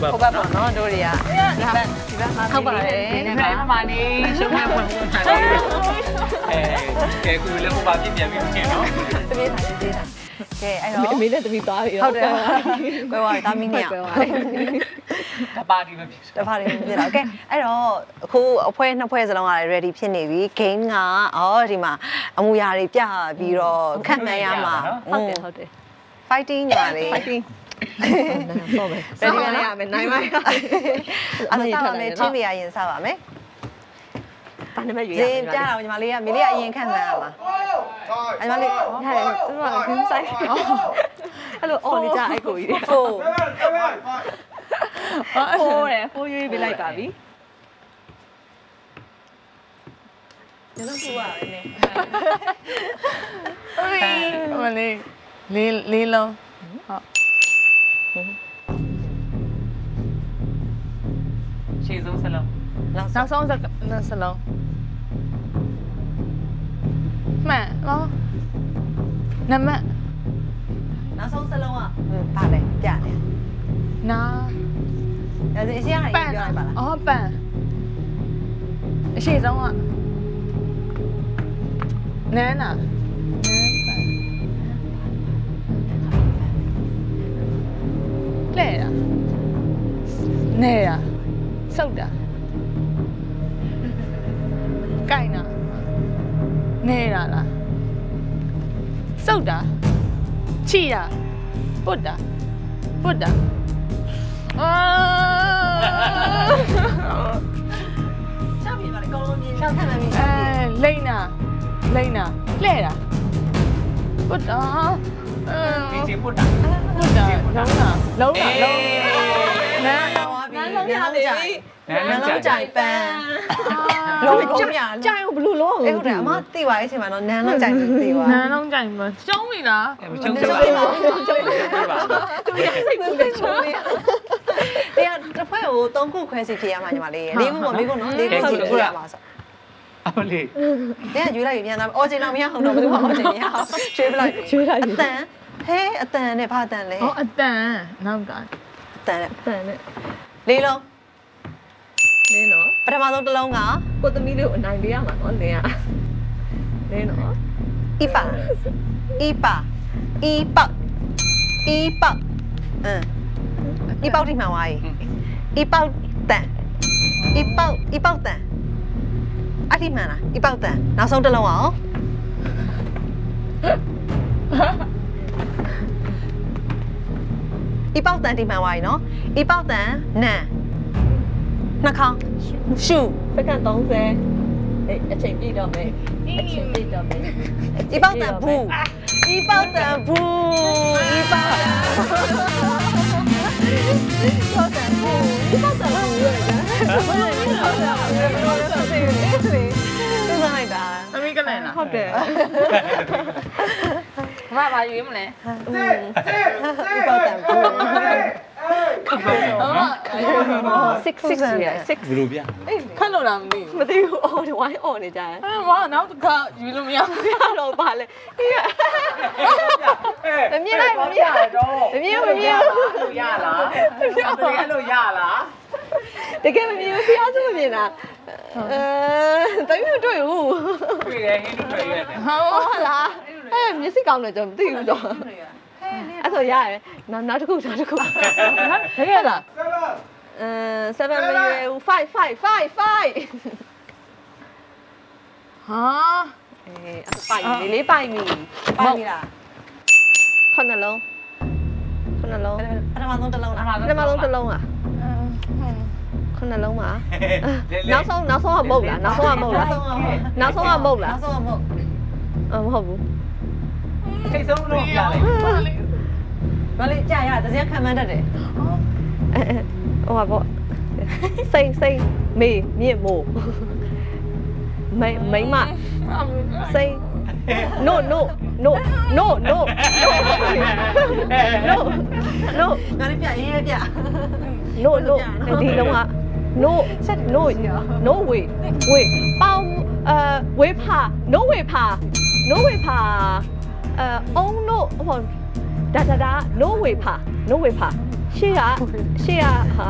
ဟုတ်ပါပေါ့နော်တို့တွေကဒီဘက်မှာဟုတ်ပါတယ်ဒီဘက်မှာနေရှုံးမဲ့ဝင်ဝင်ထားတယ်ကဲကိုလည်းဟိုပါပြင်ပြန်ပြီးပြင်နော်တပြေးထားတပြေးထားကဲအဲ့တော့အမေနဲ့တပီသွားပြီဟုတ်တယ်ကွဲသွားပြီဒါမင်းနဲ့ကွဲသွားပြီတပါတီမဖြစ်တပါတီမဖြစ်တော့ကဲအဲ့တော့အခုအဖွဲနှစ်ဖွဲစလုံးကလည်း ready ဖြစ်နေပြီ game ကဒီမှာအမူအရာတွေပြပြီးတော့ခန့်မှန်းရမှာဟုတ်တယ် fighting ညာလေ fighting ဆော့မယ်ဘယ်လိုလဲရမယ်နိုင်ပါအဲ့ဒါစပါမယ်ချင်းလေးရရင်စပါမယ်ဘာနဲ့ပဲရွေးရအောင်ပြတော့ညီမလေးကမေလေးကအရင်ခန့်မှန်းရမှာညီမလေးရတယ်သူကဂိမ်းဆိုင်အဲ့လိုအော်နေကြအဲ့ကိုကြီးတွေဖိုးဖိုးရွေးပေးလိုက်ပါပြီညလုံးပြပါပဲနဲ့ဟိုလေးလုံးဟုတ်ရှေ့ဆုံးစလုံးနောက်ဆုံးစလုံးမှန်နော်နမနောက်ဆုံးစလုံးကဘာလဲပြတယ်နာဒါဆိုအရှိရရင်ပြောလိုက်ပါလားပန်အရှိဆုံးကနန်းနာလဲတာနေတာစုတ်တာကြိုင်တာနေတာလားစုတ်တာချီတာပုတ်တာရှောက်ပြပါလေကောင်းလုံးမြင်ရှောက်ထမှန်ပြီလိမ့်နာလှဲတာပုတ်တာဒီချင်းပုတ်တာလုံးတာနန်းလုံးကြိုက်ပန်းလုံးကြမြကြိုက်ဘလို့လုံးဟုတ်တယ်အမသိပါရဲ့အချိန်မှာတော့နန်းလုံးကြိုက်သိပါနန်းလုံးကြိုက်မှာရှုံးပြီလားမရှုံးပါဘူးသူရစိတ်ကူးတယ်ရှုံးနေတရားတစ်ဖွဲ့ကို3ခုခွဲစီဖြေရမှာညီမလေး၄ခုမမေးခုနော်၄ခုစီဖြေရမှာဆိုအမလေးတဲ့ရွေးလိုက်ပြန်လာအော်ချင်တော့မရအောင်တော့ဘယ်သူမှအော်ချင်မရအောင်ရွှေးပလိုက်ရွှေးလိုက်အတန်အတန်နဲ့ဘာအတန်လဲအတန်နောက်ကအတန်နဲ့လေးလုံးနော်ပထမဆုံးတစ်လုံးကကိုသမီးလေးကိုအနိုင်ပေးရမှာနော်လင်းနော်一把一包地蛮歪一包蛋အတိမှန်လား一包蛋နောက်ဆုံးတစ်လုံးအောင်一包蛋ဒီမှန်သွားပြီနော်一包蛋နံနှာခေါင်းရှုစက္ကန့်30အချိန်ပြည့်တော့မယ်一包蛋布一包蛋布一包蛋布လိုက်တာသမီးကလည်းလားဟုတ်တယ်ဘာရွေးမလဲ一包蛋布 6 ဘယ်လိုပြခက်လို့လားမသိဘူးအော်ဝိုင်းအော်နေကြတယ်ဘာနောက်တစ်ခါယူလို့မရဘူးတော့ပါလေမမြင်လိုက်မမြင်လို့ရလားလို့ရလားတကယ်မမြင်ဘူးဖျားစုမမြင်တာတမီးမတွေ့ဘူးတွေ့တယ်ဟင်းတို့တွေ့ရတယ်ဟုတ်လားမျက်စိကောင်းတယ်ကျွန်တော်မသိဘူးတော့အဲ့ဆိုရတယ်နောက်တစ်ခုတကယ်လား7မရွယ်5ဟာပိုင်လေးပိုင်ပြီလားခုနှလုံးပထမဆုံးတစ်လုံးခုနှလုံးပါနောက်ဆုံးကမဟုတ်လားမဟုတ်ဘူးမဟုတ်ဘူးထိတ်ဆုံးလို့ပြလိုက်ဘာလဲကြာရတစရခံမှန်းတတ်တယ်ဟိုပါပေါ့စိတ်မေမြင့်မို့မိမစိတ် no ငါလည်းပြရေးပြ no ဒီလုံးက no way ပေါင်းဝေးဖာ no way ဖာ on no ဟိုဒါ no way ဖာရှေ့ကဟာ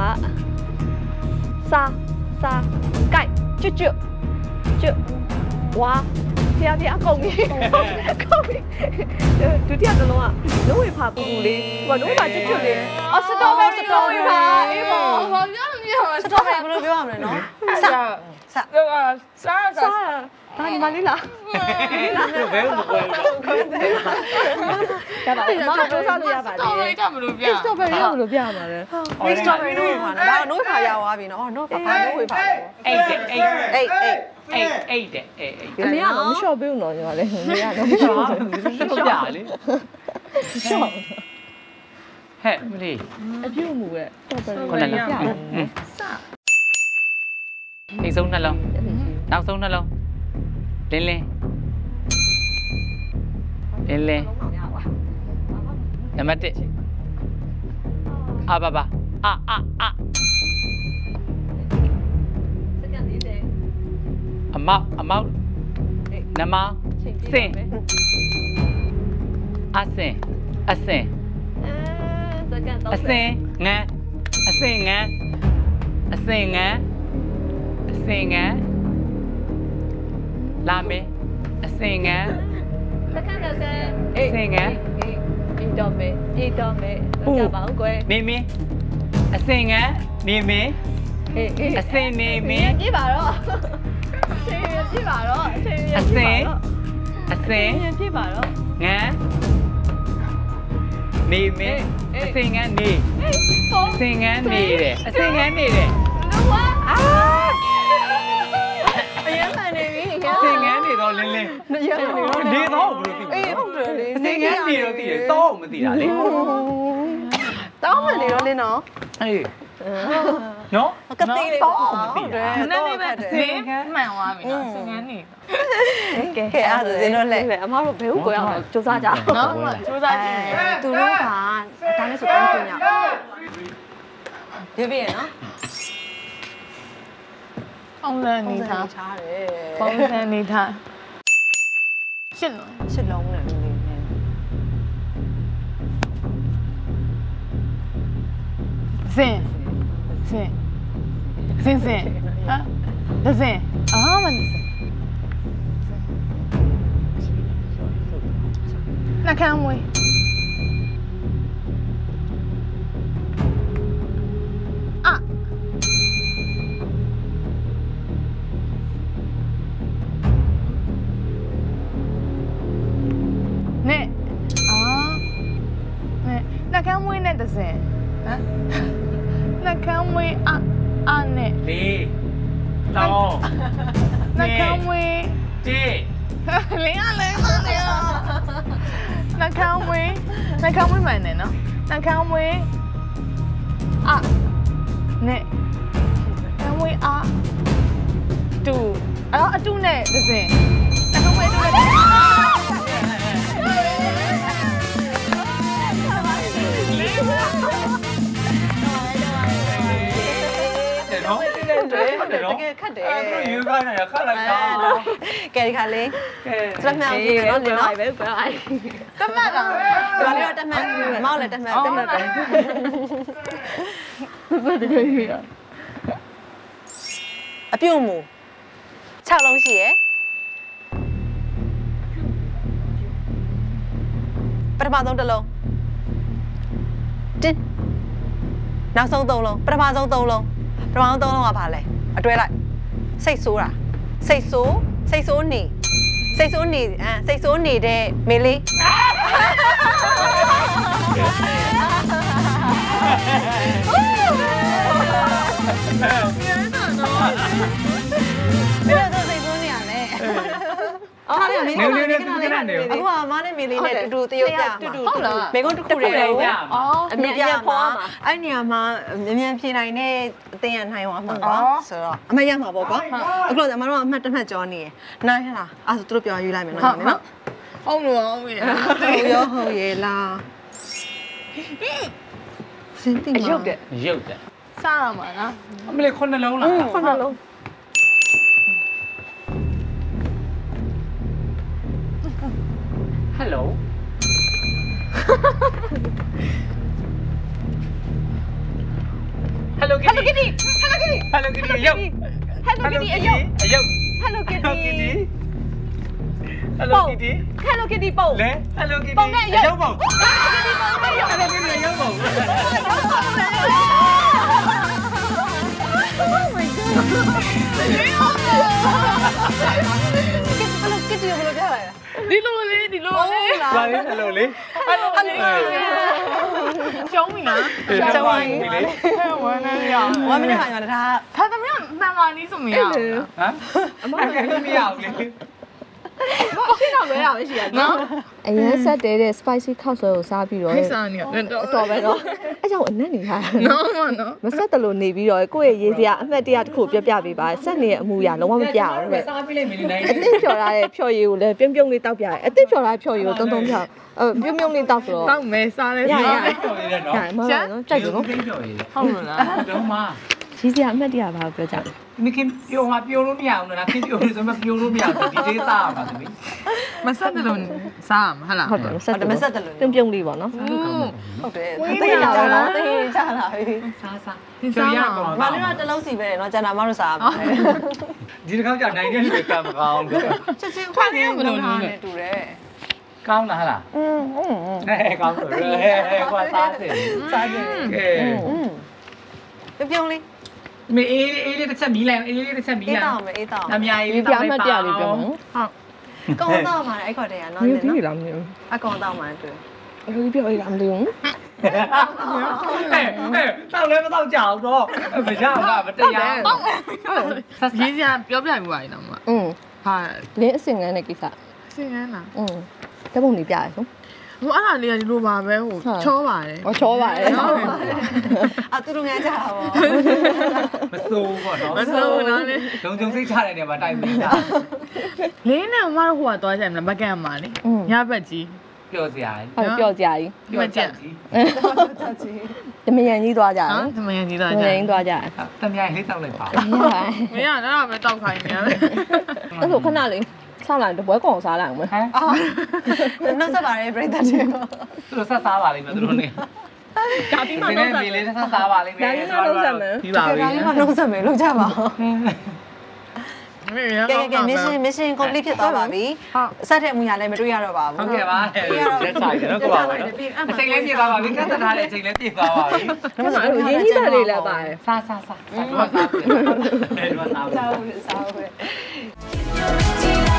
စာကြိုက်ကျွတ်ဝါဖျားအကုန်ပြီဒုတိယတစ်လုံးကလုံးဝဖာပူလေးဟိုလုံးဝကျွတ်လေးအော်စတော်ဘယ်ရီဖာအေးပေါ့ဘာပြောမလဲစတော်ဘယ်ဘယ်လိုပြောရမလဲနော်စစားဒါညီမလေးလားဘယ်လိုပွဲရပါတယ်မမတို့စားလို့ရပါတယ်တော်လေးကြမလို့ပြစတော်ဘယ်ရီဘယ်လိုပြရမှာလဲစတော်ဘယ်ရီနိုးဖာနော်ဒါနိုးဖာရောက်သွားပြီနော်နိုးဖာနိုးဝေဖာအိတ်အမေကတော့မလျှော့ပေးဘူးနော်ညီမလေးမရတော့မလျှော့ပြလေလျှော့ဟဲ့မလေးအပြုတ်မှုရဲ့စတော်ဘယ်ရီပြစအိတ်ဆုံးနှလုံးနောက်ဆုံးနှလုံးလင်းနံပါတ်1ဘာအမောက်နမစင်အစင်စင်ငန်းလာမေအစင်ငန်းစက္ကန့်30အစင်ငန်းပြေတော့မယ်ကြပါဦးကွယ်နေမင်းအစင်ငန်းနေမင်းအစင်နေမင်းပြေးပါတော့ပြေးပါတော့အစင်ပြေးပါတော့ငန်းနေမင်းအစင်ငန်းနေအစင်ငန်းနေတယ်အစင်ငန်းနေတယ်သင်ငန်းနေတော့လင်းနေတော့ဘယ်လိုသိလဲဟုတ်တယ်လေသင်ငန်းနေတော့သိတယ်တော့မသိတာလေတောင်းမယ်လေတော့လင်းနော်အေးနော်ကတိလေးတော့မသိတာနည်းနည်းပဲသင်မှန်သွားပြီနော်သင်ငန်းနေကဲအဲ့ဒါစင်းတော့လက်အမတို့ဘယ်ဟုတ်ကိုရအောင်စူးစမ်းကြနော်စူးစမ်းကြည့်သူတို့ကဒါနဲ့ဆိုကောင်းခွင့်ရပြပြရနော်ပုံစံနေထားတယ်ပုံစံနေထားရှစ်လုံးနဲ့လေးနဲ့စင်ဟာဒဇင်မန်နှကမ်းမွေးနှကမ်းမွေးနဲ့ဒဇင်နှကမ်းမွေးနဲ့လေးတော့နှကမ်းမွေး 1 လေးနှကမ်းမွေးမှန်တယ်နော်နှကမ်းမွေးနဲ့နှကမ်းမွေးတူအတူနဲ့ဒဇင်နှကမ်းမွေးတူနဲ့တကယ်ခတ်တယ်အဲ့ဒါယူခိုင်းနေတာခတ်လိုက်တာကဲဒီခါလေးကဲတမန်ပြီနော်လင်းနော်ပဲပဲတမန်လားဒီလိုတမန်မောက်လည်းတမန်ပဲတကယ်ကြီးအပြုံးမူ6လုံးရှိရယ်ပထမဆုံးတစ်လုံးတင်းနောက်ဆုံး3လုံးပထမဆုံး3လုံးပထမဆုံး3လုံးကဘာလဲအတွဲလိုက်စိတ်ဆိုးတာစိတ်ဆိုးနေတဲ့မေလေးနေအခုကမနဲ့မေလေးနဲ့တူတရုတ်ပြဟုတ်လားမေကုန်းတူတယ်အမြင်ဖော်မှာအဲ့နေရာမှာမြန်ဖြေနိုင်တဲ့အသင်ရနိုင်သွားမှာကွာဆိုတော့အမရမှာပေါ့ကွာအခုတော့အမတို့ကအမှတ်တစ်မှတ်ကြောနေရနိုင်ဟလားအဲ့ဆိုသူတို့ပြောရွေးလိုက်မယ်နော်နော်ဟုတ်လို့ဟုတ်ပြီဟုတ်ရဲ့လားစင်တိမရုပ်တယ်စားရမှာနော်အမလေး9လုံးလား 9လုံး Hello Hello Kitty Hello Kitty Hello Kitty Hello Kitty ရုပ် Hello Kitty အယုတ်ရုပ် Hello Kitty Hello Kitty Hello Kitty ပုံလဲ Hello Kitty ပုံနဲ့ရုပ်ပုံ Hello Kitty ပုံနဲ့ရုပ် Hello Kitty ရုပ်ပုံ Oh my god Hello Kitty ဘယ်လိုကြားလိုက်လဲဒီလိုလေးလာလေ Hello လေး Hello ရှုံးပြီနော်ရှုံးပါပြီလေဝမ်းနေရ 1 minute ခါမှာဒါထားသမီးမှန်ပါနီးဆိုမရဘူးဟမ်အမလည်းမရဘူးလေရှင်းတော့လွဲတာပဲရှိရနော်အရင်ဆက်တဲတဲ့ spicy ခောက်ဆွဲကိုစားပြီးတော့ခိစားနေတယ်တော့တော်ပဲတော့အဲကြောင့်အနက်နေထားနော်နော်မဆက်တလို့နေပြီးတော့ကိုယ့်ရဲ့ရေးစရာအမှတ်တရတစ်ခုပြပြပေးပါဆက်နေတဲ့အမှုရလုံးဝမပြအောင်ပဲစားပြီးလိုက်မင်းနိုင်အသစ်ဖြော်ထားတဲ့ဖြော်ရည်ကိုလည်းပြုံးပြုံးလေးတောက်ပြရတယ်အသစ်ဖြော်ထားတဲ့ဖြော်ရည်ကိုတုံးတုံးဖြော်ပြုံးပြုံးလေးတောက်ဆိုတော့တောက်မဲစားလဲရရတော်ရည်နော်ရမဟုတ်နော်ကြိုက်တယ်နော်သိတော်ရည်ဟုတ်လားတော့မှရေးစရာအမှတ်တရဘာကိုပြောကြလဲမခင်ပြုံးလို့မရဘူးလားခင်ပြုံးလို့ဆိုမှပြုံးလို့မရဘူးဒီဒေးသားပါသမီးမဆက်တယ်လို့စားမှာဟလားဟုတ်တယ်မဆက်ဟုတ်တယ်မဆက်တယ်လို့ပြုံးပြုံးလေးပေါ့နော်ဟုတ်တယ်သိရတာလားသိကြလာပြီစားစားစားရတော့မလေးကတစ်လုံးစီပဲနော်ကျန်တာမတို့စားပါမယ်ဒီတစ်ခါကျနိုင်တဲ့လူကမကောင်းဘူးချက်ချင်းခွာနေမလို့နဲ့တူတယ်ကောင်းလားဟလားဟဲ့ကောင်းတယ်ဟဲ့ကွာစားတယ်စားကြည့်ကဲပြုံးလေးမအေးလေးတစ်ချက်မီးလိုက်အေးလေးတစ်ချက်မီးအေးလိုက်တောင်းမယ်အေးတောင်းအများကြီးရေးစရာအမှတ်တရလေးပြောမှာဟုတ်ကောင်းတော့မှာအဲ့ခေါ်တယ်ကနော်ရေးပြီးလားမသိဘူးအကောင်တော့မှာတွေ့အဲ့လိုပြောရတာမသိဘူးဟဲ့တောက်လည်းမတောက်ကြအောင်တော့မရဘူးမတရားရေးစရာပြောပြပြပါရင်တော့မอืมဟာလင်းအစင်ငန်းတဲ့ကိစ္စစင်ရမ်းလားอืมတပုံလေးပြရဆုံးဟိုအဲ့ဒါလေးကဒီလိုပါပဲဟိုချောပါတယ်ဟောချောပါတယ်အတူတူငါကြတာပေါ့မစိုးပေါ့နော်မစိုးနော်လေလုံခြုံစိတ်ချတဲ့နေရာမှာတိုင်ပြီးတာလင်းနဲ့မတို့ဟိုကသွားကြတယ်မလားဘက်ကမ်းမှာလေညဘက်ကြီးပြောစရာဟုတ်ပြောကြကြီးပြောချက်ကြီးချက်ချင်းတမယန်ကြီးသွားကြတယ်နော်သမယန်ကြီးသွားတကြမယန်ကြီးသွားကြတယ်တမယလေးတောက်လိုက်ပါရပါတယ်မင်းကလည်းပဲတောက်ခိုင်းနေရတယ်အဲ့ဆိုခဏလေးဆောင်းလိုက်တပွဲကောင်စားလိုက်အောင်မယ်ဟမ်နှုတ်ဆက်ပါရဲ့ပြိတ္တတွေသူတို့ဆက်စားပါလိမ့်မယ်သူတို့နေဒါပြီးမှနှုတ်ဆက်ပြီလေးဆက်စားပါလိမ့်မယ်ဒါပြီးမှနှုတ်ဆက်မယ်ပြီးပါပြီဒါလေးမှနှုတ်ဆက်မယ်လုပ်ကြပါဦးမင်းရကဲကဲ mission complete ဖြစ်သွားပါပြီအဆက်တဲ့အမှုရလည်းမတွေ့ရတော့ပါဘူးဟုတ်ကဲ့ပါလက်ချတယ်တော့ကိုပါအချိန်လေးပြည့်သွားပါပြီကတ်သက်ထားတဲ့အချိန်လေးပြည့်သွားပါပြီဒါမှမဟုတ်ရင်းနှီးတာလေးလည်းပါတယ်စားစားစားစားစားစားစားစားစားဦး